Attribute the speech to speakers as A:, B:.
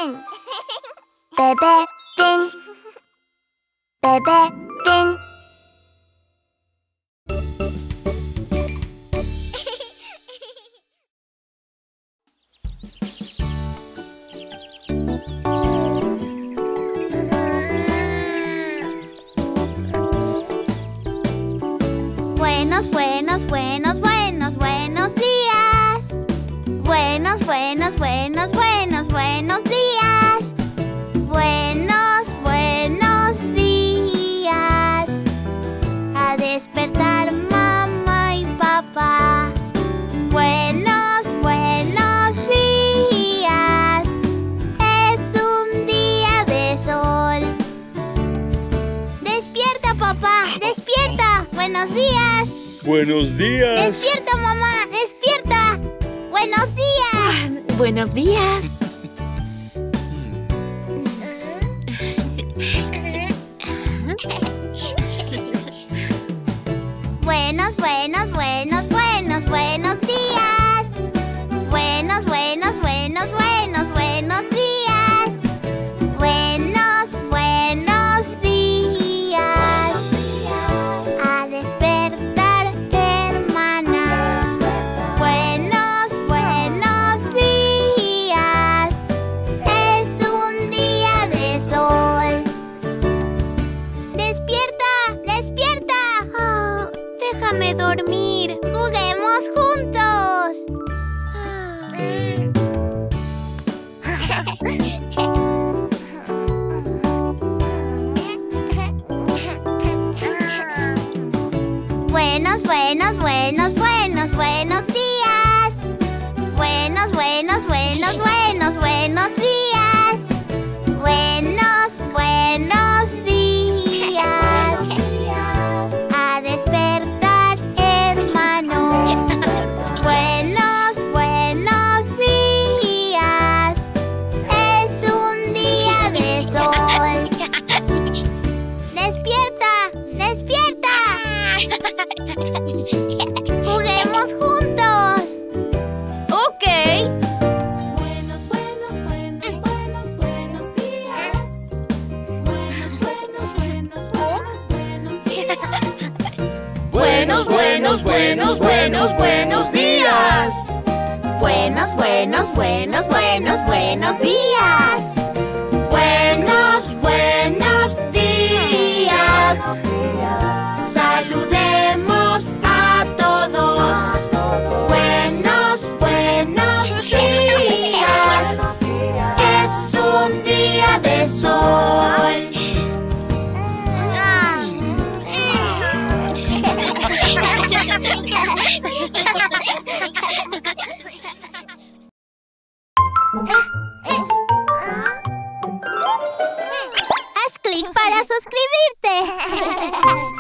A: Pin. Bebé Pin. Bebé Pin.
B: Buenos, buenos, buenos, buenos, buenos días. Buenos, buenos, buenos, buenos, buenos días. Buenos, buenos días. A despertar mamá y papá. Buenos, buenos días. Es un día de sol. Despierta, papá, despierta. Buenos días.
C: Buenos días.
B: Despierta, mamá, despierta. Buenos días.
D: Buenos días.
B: Buenos, buenos, buenos, buenos, buenos días. Buenos, buenos, buenos, buenos, buenos días. Buenos, buenos días. A despertar, hermana. Buenos, buenos días. Es un día de sol. ¡Despierta! ¡Despierta! Oh, déjame dormir. ¡Juguemos juntos! Buenos, buenos, buenos, buenos, buenos días. Buenos, buenos, buenos, buenos, buenos días. Buenos, buenos días. A despertar, hermano. Buenos, buenos días. Es un día de sol. ¡Despierta! ¡Despierta! ¡Juguemos juntos!
D: Ok.
E: Buenos, buenos, buenos, buenos, buenos días. Buenos, buenos, buenos, buenos, buenos días.
D: Buenos, buenos, buenos, buenos, buenos días.
B: Buenos, buenos, buenos, buenos, buenos días.
D: Buenos, buenos días. Saludemos a todos. Buenos, buenos días. Es un día de sol.
B: Haz clic para suscribirte.